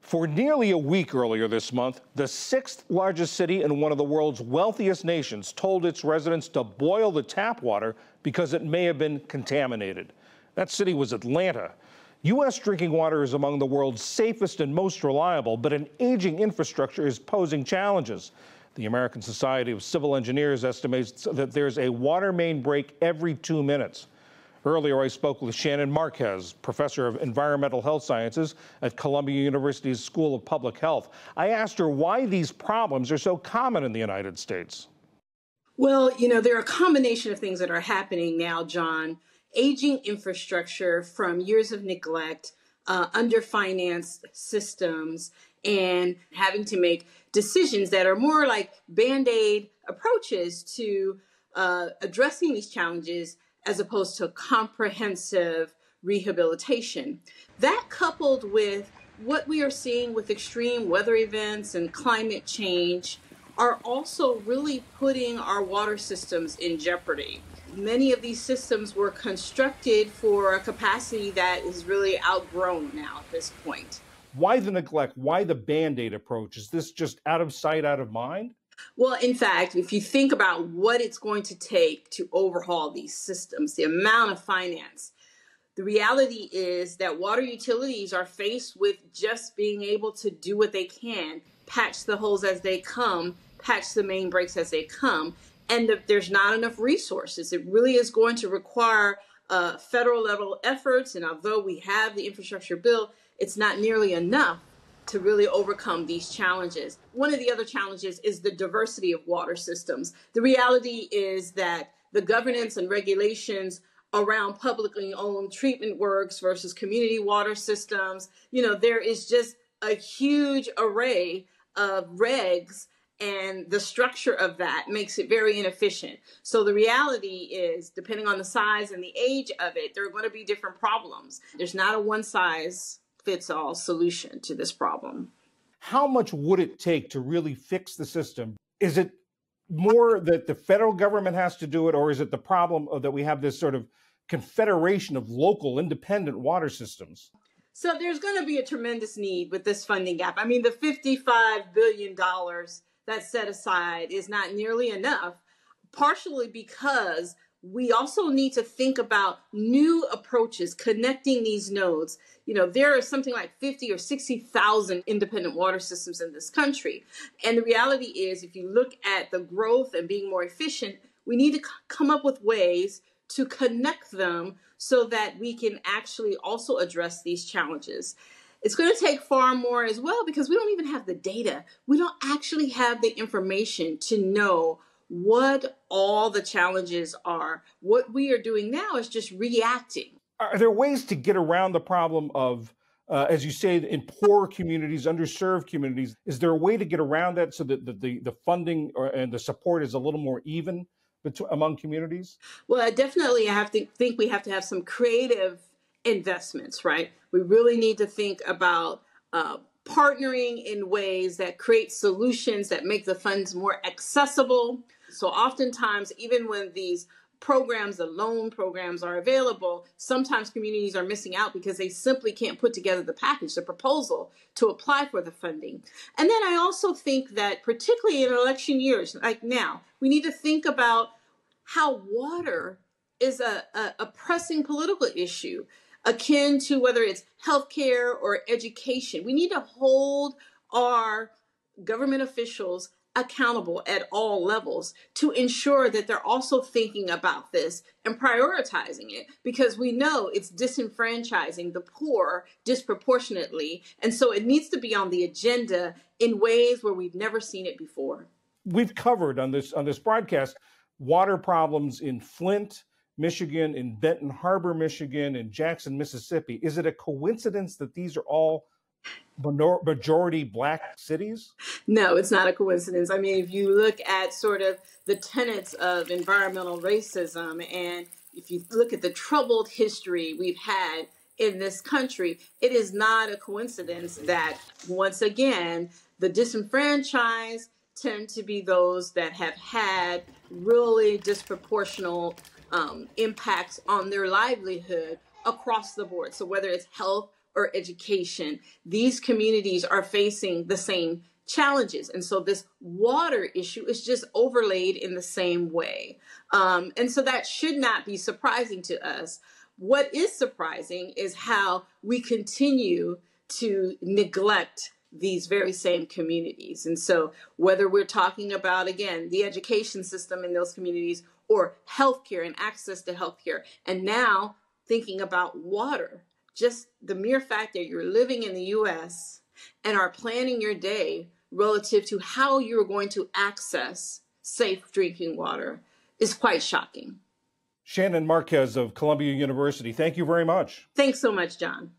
For nearly a week earlier this month, the sixth largest city in one of the world's wealthiest nations told its residents to boil the tap water because it may have been contaminated. That city was Atlanta. U.S. drinking water is among the world's safest and most reliable, but an aging infrastructure is posing challenges. The American Society of Civil Engineers estimates that there's a water main break every 2 minutes. Earlier, I spoke with Shannon Marquez, professor of environmental health sciences at Columbia University's School of Public Health. I asked her why these problems are so common in the United States. Well, there are a combination of things that are happening now, John. Aging infrastructure from years of neglect, underfinanced systems, and having to make decisions that are more like Band-Aid approaches to addressing these challenges as opposed to comprehensive rehabilitation. That coupled with what we are seeing with extreme weather events and climate change are also really putting our water systems in jeopardy. Many of these systems were constructed for a capacity that is really outgrown now at this point. Why the neglect? Why the Band-Aid approach? Is this just out of sight, out of mind? Well, in fact, if you think about what it's going to take to overhaul these systems, the amount of finance, the reality is that water utilities are faced with just being able to do what they can, patch the holes as they come, patch the main breaks as they come, and there's not enough resources. It really is going to require federal level efforts, and although we have the infrastructure bill, it's not nearly enough to really overcome these challenges. One of the other challenges is the diversity of water systems. The reality is that the governance and regulations around publicly owned treatment works versus community water systems, there is just a huge array of regs, and the structure of that makes it very inefficient. So the reality is, depending on the size and the age of it, there are going to be different problems. There's not a one size fits all solution to this problem. How much would it take to really fix the system? Is it more that the federal government has to do it, or is it the problem that we have this sort of confederation of local independent water systems? So there's going to be a tremendous need with this funding gap. I mean, the $55 billion that's set aside is not nearly enough, partially because we also need to think about new approaches, connecting these nodes. There are something like 50 or 60,000 independent water systems in this country. And the reality is, if you look at the growth and being more efficient, we need to come up with ways to connect them so that we can actually also address these challenges. It's going to take far more as well because we don't even have the data. We don't actually have the information to know what all the challenges are. What we are doing now is just reacting. Are there ways to get around the problem of, as you say, in poor communities, underserved communities? Is there a way to get around that so that the funding and the support is a little more even among communities? Well, I definitely think we have to have some creative investments, right? We really need to think about partnering in ways that create solutions that make the funds more accessible. So oftentimes, even when these programs, the loan programs are available, sometimes communities are missing out because they simply can't put together the package, the proposal to apply for the funding. And then I also think that particularly in election years, like now, we need to think about how water is a pressing political issue, akin to whether it's healthcare or education. We need to hold our government officials accountable at all levels to ensure that they're also thinking about this and prioritizing it, because we know it's disenfranchising the poor disproportionately. And so it needs to be on the agenda in ways where we've never seen it before. We've covered on this broadcast water problems in Flint, Michigan, in Benton Harbor, Michigan, in Jackson, Mississippi. Is it a coincidence that these are all majority Black cities? No, it's not a coincidence. I mean, if you look at sort of the tenets of environmental racism, and if you look at the troubled history we've had in this country, it is not a coincidence that, once again, the disenfranchised tend to be those that have had really disproportional impacts on their livelihood across the board. So whether it's health or education. These communities are facing the same challenges. And so this water issue is just overlaid in the same way. And so that should not be surprising to us. What is surprising is how we continue to neglect these very same communities. And so whether we're talking about, again, the education system in those communities or healthcare and access to healthcare, and now thinking about water, just the mere fact that you're living in the US and are planning your day relative to how you're going to access safe drinking water is quite shocking. Shannon Marquez of Columbia University, thank you very much. Thanks so much, John.